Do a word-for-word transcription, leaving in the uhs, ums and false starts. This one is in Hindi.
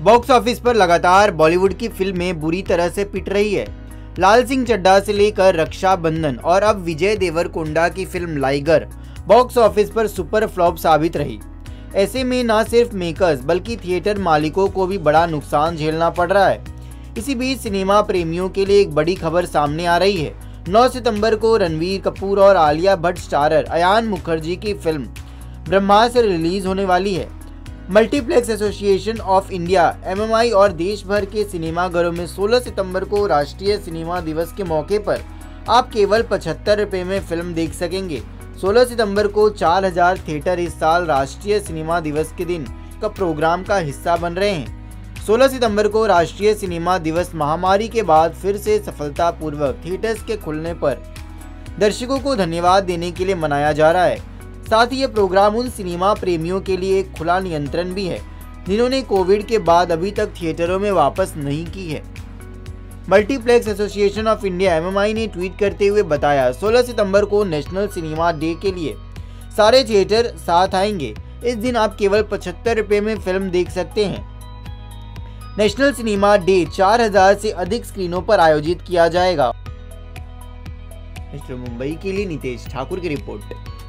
बॉक्स ऑफिस पर लगातार बॉलीवुड की फिल्में बुरी तरह से पिट रही है। लाल सिंह चड्ढा से लेकर रक्षाबंधन और अब विजय देवरकोंडा की फिल्म लाइगर बॉक्स ऑफिस पर सुपर फ्लॉप साबित रही। ऐसे में न सिर्फ मेकर्स बल्कि थिएटर मालिकों को भी बड़ा नुकसान झेलना पड़ रहा है। इसी बीच सिनेमा प्रेमियों के लिए एक बड़ी खबर सामने आ रही है। नौ सितंबर को रणवीर कपूर और आलिया भट्ट स्टारर अयान मुखर्जी की फिल्म ब्रह्मास्त्र रिलीज होने वाली है। Multiplex association of India M M I और देश भर के सिनेमाघरों में सोलह सितंबर को राष्ट्रीय सिनेमा दिवस के मौके पर आप केवल पचहत्तर रुपये में फिल्म देख सकेंगे। सोलह सितंबर को चार हज़ार थिएटर इस साल राष्ट्रीय सिनेमा दिवस के दिन का प्रोग्राम का हिस्सा बन रहे हैं। सोलह सितंबर को राष्ट्रीय सिनेमा दिवस महामारी के बाद फिर से सफलतापूर्वक थिएटर्स के खुलने पर दर्शकों को धन्यवाद देने के लिए मनाया जा रहा है। साथ ही ये प्रोग्राम उन सिनेमा प्रेमियों के लिए एक खुला नियंत्रण भी है जिन्होंने कोविड के बाद अभी तक थिएटरों में वापस नहीं की है। Multiplex association of India M M I ने ट्वीट करते हुए बताया, सोलह सितंबर को नेशनल सिनेमा डे के लिए सारे थिएटर साथ आएंगे। इस दिन आप केवल पचहत्तर रुपये में फिल्म देख सकते हैं। नेशनल सिनेमा डे चार हज़ार से अधिक स्क्रीनों पर आयोजित किया जाएगा। मिस्टर मुंबई के लिए नितेश ठाकुर की रिपोर्ट।